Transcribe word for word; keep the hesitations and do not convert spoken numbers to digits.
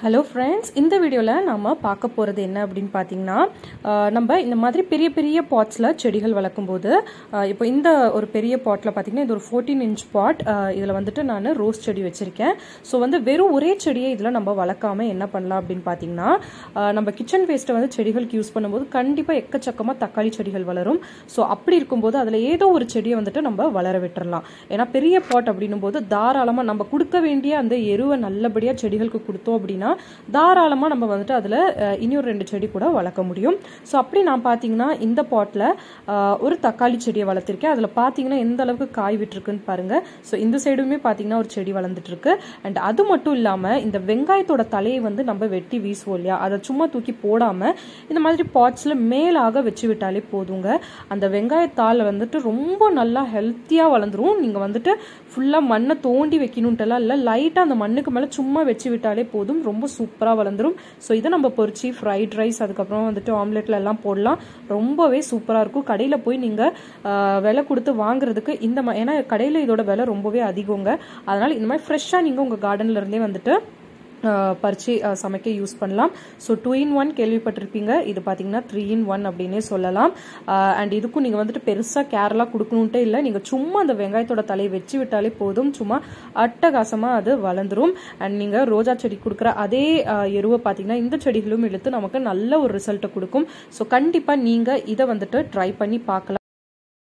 Hello friends, இந்த வீடியோவில் நம்ம பார்க்க போகிறது என்ன அப்படின்னு பார்த்தீங்கன்னா, நம்ம இந்த மாதிரி பெரிய பெரிய பாட்ஸில் செடிகள் வளர்க்கும்போது, இப்போ இந்த ஒரு பெரிய பாட்டில் பார்த்தீங்கன்னா இது ஒரு ஃபோர்டீன் இன்ச் பாட். இதில் வந்துட்டு நான் ரோஸ் செடி வச்சுருக்கேன். ஸோ வந்து வெறும் ஒரே செடியை இதில் நம்ம வளர்க்காமல் என்ன பண்ணலாம் அப்படின்னு பார்த்தீங்கன்னா, நம்ம கிச்சன் வேஸ்ட்டை வந்து செடிகளுக்கு யூஸ் பண்ணும்போது கண்டிப்பாக எக்கச்சக்கமாக தக்காளி செடிகள் வளரும். ஸோ அப்படி இருக்கும்போது அதில் ஏதோ ஒரு செடியை வந்துட்டு நம்ம வளர விட்டுறலாம். ஏன்னா பெரிய பாட் அப்படின்னும் போது தாராளமாக நம்ம கொடுக்க வேண்டிய அந்த எருவை நல்லபடியாக செடிகளுக்கு கொடுத்தோம் அப்படின்னா தாராளமாக நம்ம வந்துட்டு அதில் இன்னொரு ரெண்டு செடி கூட வளர்க்க முடியும். ஸோ அப்படி நான் பார்த்தீங்கன்னா இந்த பாட்டில் ஒரு தக்காளி செடியை வளர்த்துருக்கேன். அதில் பார்த்தீங்கன்னா எந்த அளவுக்கு காய் விட்டுருக்குன்னு பாருங்கள். ஸோ இந்த சைடுமே பார்த்தீங்கன்னா ஒரு செடி வளர்ந்துட்டு இருக்கு. அண்ட் அது மட்டும் இல்லாமல் இந்த வெங்காயத்தோட தலையை வந்து நம்ம வெட்டி வீசுவோம் இல்லையா, அதை சும்மா தூக்கி போடாமல் இந்த மாதிரி பாட்ஸில் மேலாக வச்சு விட்டாலே போதுங்க. அந்த வெங்காயத்தால் வந்துட்டு ரொம்ப நல்லா ஹெல்த்தியாக வளர்ந்துரும். நீங்கள் வந்துட்டு ஃபுல்லாக மண்ணை தோண்டி வைக்கணுன்ட்டுலாம் இல்லை, லைட்டாக அந்த மண்ணுக்கு மேலே சும்மா வச்சு விட்டாலே போதும், ரொம்ப சூப்பராக வளர்ந்துரும். ஸோ இதை நம்ம பொரிச்சு ஃப்ரைட் ரைஸ் அதுக்கப்புறம் வந்துட்டு ஆம்லெட்ல எல்லாம் போடலாம். ரொம்பவே சூப்பராக இருக்கும். கடையில் போய் நீங்கள் விலை கொடுத்து வாங்குறதுக்கு இந்த மாதிரி, ஏன்னா கடையில் இதோட விலை ரொம்பவே அதிகங்க. அதனால் இந்த மாதிரி ஃப்ரெஷ்ஷாக நீங்கள் உங்கள் கார்டன்ல இருந்தே வந்துட்டு பறிச்சு சமைக்க யூஸ் பண்ணலாம். ஸோ டூ இன் ஒன் கேள்விப்பட்டிருப்பீங்க, இது பார்த்தீங்கன்னா த்ரீ இன் ஒன் அப்படின்னே சொல்லலாம். அண்ட் இதுக்கும் நீங்கள் வந்துட்டு பெருசாக கேர்லாம் கொடுக்கணுன்ட்டே இல்லை, நீங்கள் சும்மா அந்த வெங்காயத்தோட தலையை வச்சு விட்டாலே போதும், சும்மா அட்டகாசமாக அது வளர்ந்துரும். அண்ட் நீங்கள் ரோஜா செடி கொடுக்குற அதே எருவை பார்த்தீங்கன்னா இந்த செடிகளும் இழுத்து நமக்கு நல்ல ஒரு ரிசல்ட்டை கொடுக்கும். ஸோ கண்டிப்பாக நீங்கள் இதை வந்துட்டு ட்ரை பண்ணி பார்க்கலாம்.